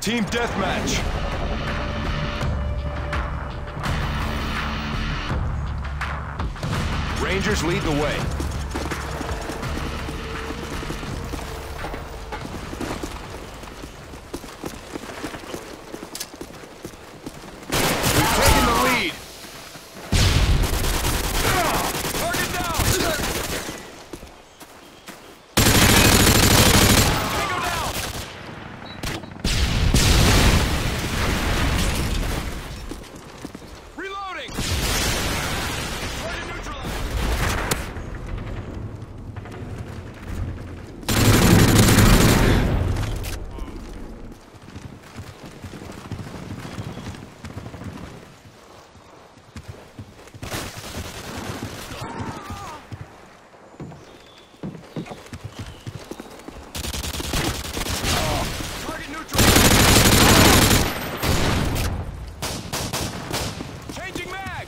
Team deathmatch. Rangers lead the way. We've taken the lead. Target down. Tango down. Reloading. Target neutralized. Target neutralized. Changing mag.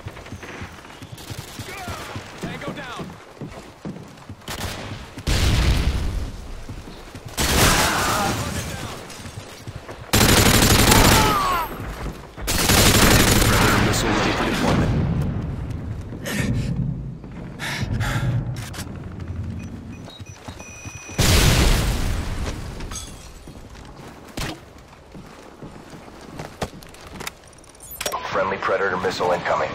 Tango down. Target down. Predator missile ready for deployment. Friendly Predator missile incoming.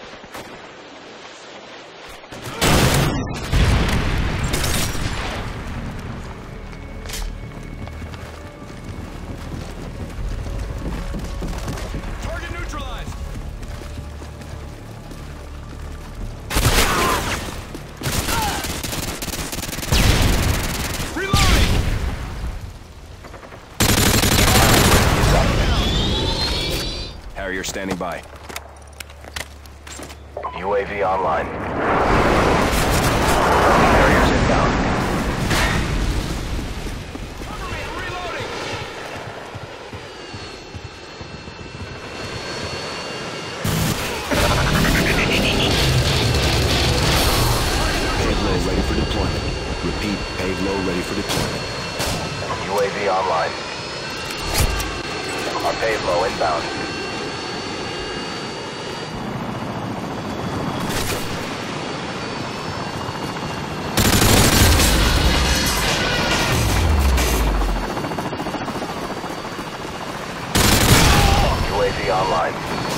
Target neutralized. Reloading. Harrier standing by. UAV online. Carriers inbound. Cover me, I'm reloading. Payload ready for deployment. Repeat, payload ready for deployment. UAV online. Our payload inbound. UAV online.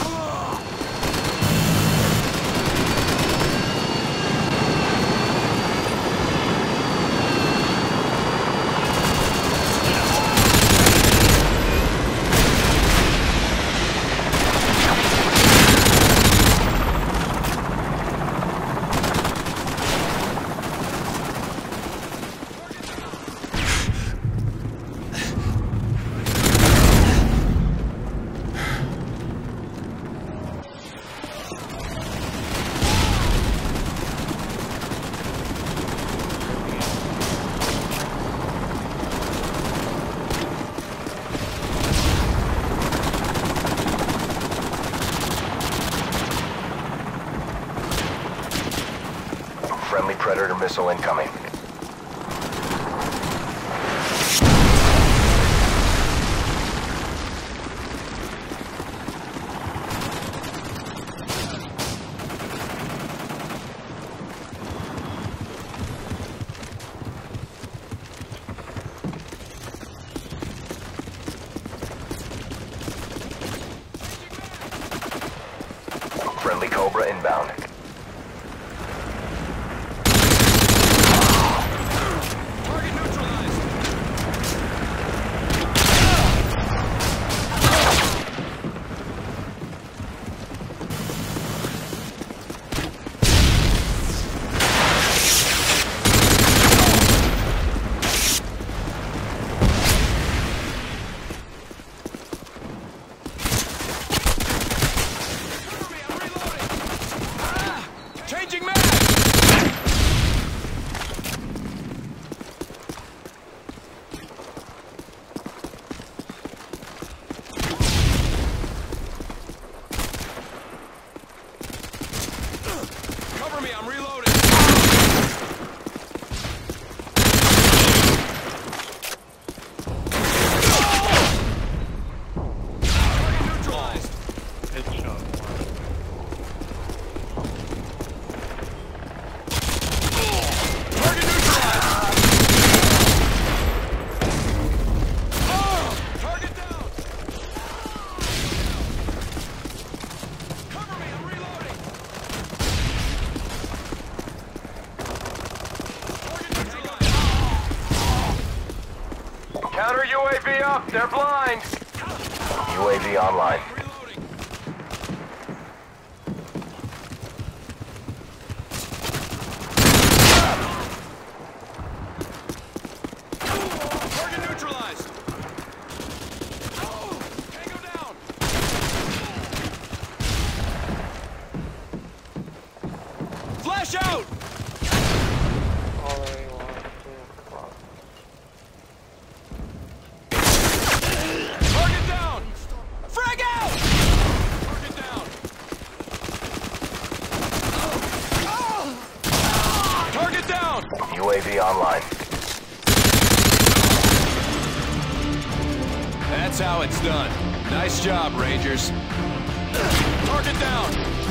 Friendly Predator missile incoming. Friendly Cobra inbound. Target neutralized. Cover me, I'm reloading. Changing mag. Cover me, I'm reloading. Predator UAV up. They're blind. UAV online. Reloading. Target neutralized. Tango down. Flash out. Already one, two, Target down. Frag out. Target down. Target down. UAV online. That's how it's done. Nice job, Rangers. Target down.